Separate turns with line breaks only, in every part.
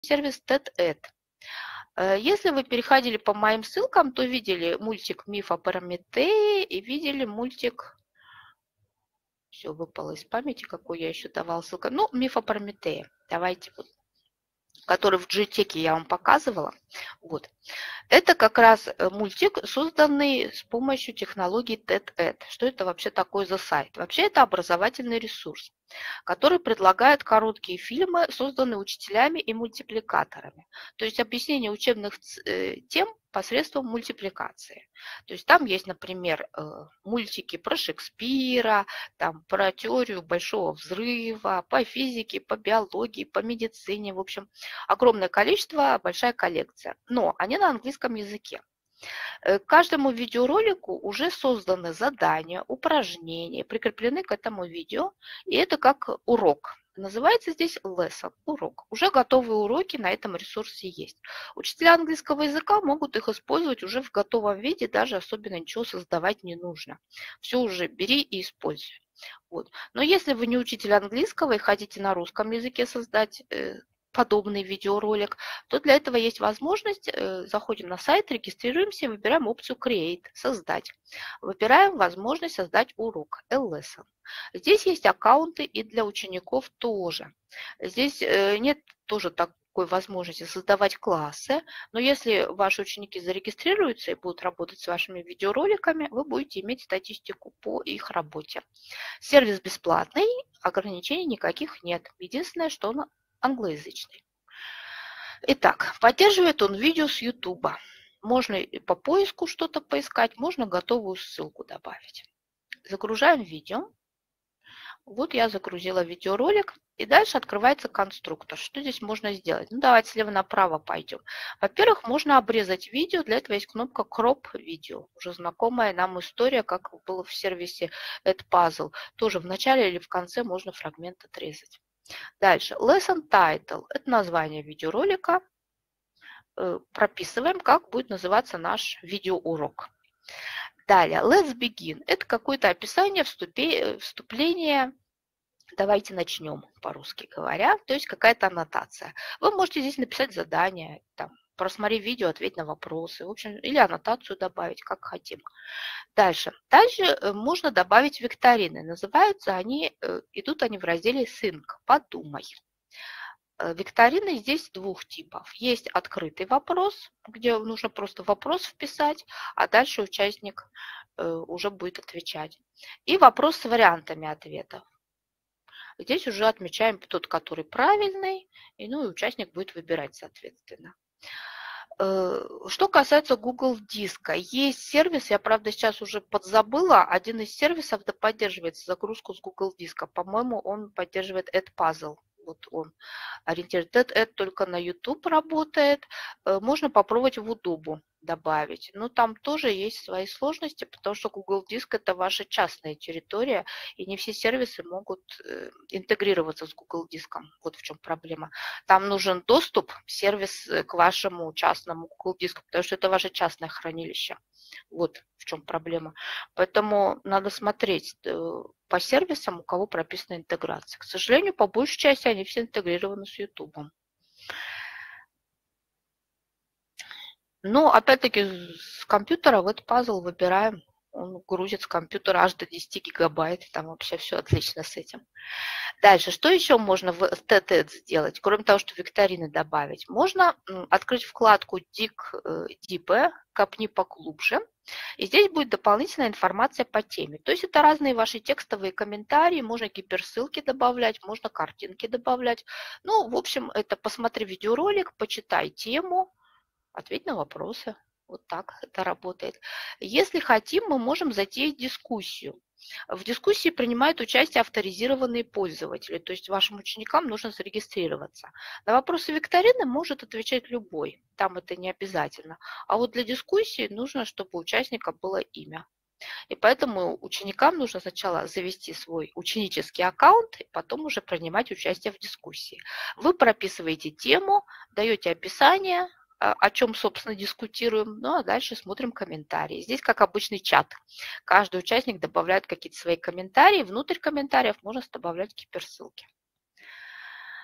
сервис TED-Ed. Если вы переходили по моим ссылкам, то видели мультик «Миф о Прометее» и видели мультик, все выпало из памяти, какой я еще давала ссылку, ну, «Миф о Прометее». Давайте вот, который в GTEC я вам показывала. Вот. Это как раз мультик, созданный с помощью технологии TED-Ed. Что это вообще такое за сайт? Вообще это образовательный ресурс, который предлагает короткие фильмы, созданные учителями и мультипликаторами. То есть объяснение учебных тем посредством мультипликации. То есть там есть, например, мультики про Шекспира, там, про теорию Большого взрыва, по физике, по биологии, по медицине. В общем, огромное количество, большая коллекция. Но они на английском языке. К каждому видеоролику уже созданы задания, упражнения, прикреплены к этому видео, и это как урок. Называется здесь lesson, урок. Уже готовые уроки на этом ресурсе есть. Учителя английского языка могут их использовать уже в готовом виде, даже особенно ничего создавать не нужно. Все уже бери и используй. Вот. Но если вы не учитель английского и хотите на русском языке создать подобный видеоролик, то для этого есть возможность, заходим на сайт, регистрируемся, выбираем опцию Create, создать. Выбираем возможность создать урок, lesson. Здесь есть аккаунты и для учеников тоже. Здесь нет тоже такой возможности создавать классы, но если ваши ученики зарегистрируются и будут работать с вашими видеороликами, вы будете иметь статистику по их работе. Сервис бесплатный, ограничений никаких нет. Единственное, что он англоязычный. Итак, поддерживает он видео с YouTube. Можно и по поиску что-то поискать, можно готовую ссылку добавить. Загружаем видео. Вот я загрузила видеоролик. И дальше открывается конструктор. Что здесь можно сделать? Ну, давайте слева направо пойдем. Во-первых, можно обрезать видео. Для этого есть кнопка Crop Video. Уже знакомая нам история, как было в сервисе Edpuzzle. Тоже в начале или в конце можно фрагмент отрезать. Дальше. Lesson Title. Это название видеоролика. Прописываем, как будет называться наш видеоурок. Далее. Let's Begin. Это какое-то описание, вступление. Давайте начнем, по-русски говоря. То есть какая-то аннотация. Вы можете здесь написать задание, там, просмотри видео, ответь на вопросы. В общем, или аннотацию добавить, как хотим. Дальше. Также можно добавить викторины. Называются они, идут они в разделе Think. Подумай. Викторины здесь двух типов. Есть открытый вопрос, где нужно просто вопрос вписать, а дальше участник уже будет отвечать. И вопрос с вариантами ответов. Здесь уже отмечаем тот, который правильный, и, ну, и участник будет выбирать, соответственно. Что касается Google Диска, есть сервис, я, правда, сейчас уже подзабыла, один из сервисов поддерживает загрузку с Google Диска. По-моему, он поддерживает Edpuzzle. Вот он ориентирует. Это только на YouTube работает. Можно попробовать в Удобу добавить. Но там тоже есть свои сложности, потому что Google Диск – это ваша частная территория, и не все сервисы могут интегрироваться с Google Диском. Вот в чем проблема. Там нужен доступ, сервис к вашему частному Google Диску, потому что это ваше частное хранилище. Вот в чем проблема. Поэтому надо смотреть по сервисам, у кого прописана интеграция. К сожалению, по большей части они все интегрированы с YouTube. Но опять-таки с компьютера в этот пазл выбираем. Он грузит с компьютера аж до 10 гигабайт. Там вообще все отлично с этим. Дальше, что еще можно в TED сделать, кроме того, что викторины добавить? Можно открыть вкладку Deep, копни поглубже, и здесь будет дополнительная информация по теме. То есть это разные ваши текстовые комментарии, можно гиперссылки добавлять, можно картинки добавлять. Ну, в общем, это посмотри видеоролик, почитай тему, ответь на вопросы. Вот так это работает. Если хотим, мы можем затеять дискуссию. В дискуссии принимают участие авторизированные пользователи, то есть вашим ученикам нужно зарегистрироваться. На вопросы викторины может отвечать любой, там это не обязательно. А вот для дискуссии нужно, чтобы у участника было имя. И поэтому ученикам нужно сначала завести свой ученический аккаунт, и потом уже принимать участие в дискуссии. Вы прописываете тему, даете описание, о чем, собственно, дискутируем, ну а дальше смотрим комментарии. Здесь как обычный чат. Каждый участник добавляет какие-то свои комментарии, внутрь комментариев можно добавлять гиперссылки.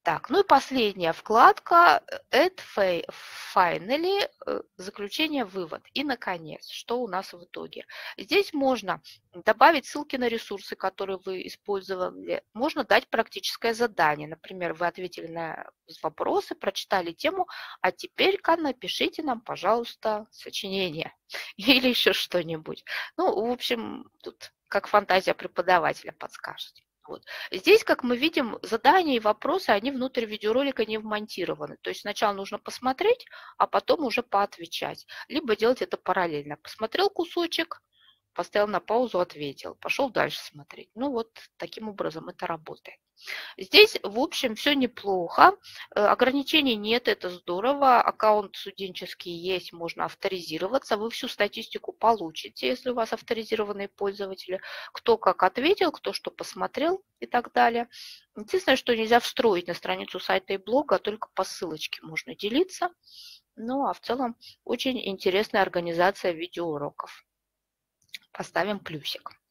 Так, ну и последняя вкладка Add Finally, заключение, вывод. И, наконец, что у нас в итоге? Здесь можно добавить ссылки на ресурсы, которые вы использовали. Можно дать практическое задание. Например, вы ответили на вопросы, прочитали тему, а теперь-ка напишите нам, пожалуйста, сочинение или еще что-нибудь. Ну, в общем, тут как фантазия преподавателя подскажет. Вот. Здесь, как мы видим, задания и вопросы, они внутрь видеоролика не вмонтированы. То есть сначала нужно посмотреть, а потом уже поотвечать. Либо делать это параллельно. Посмотрел кусочек, поставил на паузу, ответил, пошел дальше смотреть. Ну вот таким образом это работает. Здесь, в общем, все неплохо. Ограничений нет, это здорово. Аккаунт студенческий есть, можно авторизироваться. Вы всю статистику получите, если у вас авторизированные пользователи. Кто как ответил, кто что посмотрел и так далее. Единственное, что нельзя встроить на страницу сайта и блога, а только по ссылочке можно делиться. Ну, а в целом очень интересная организация видеоуроков. Поставим плюсик.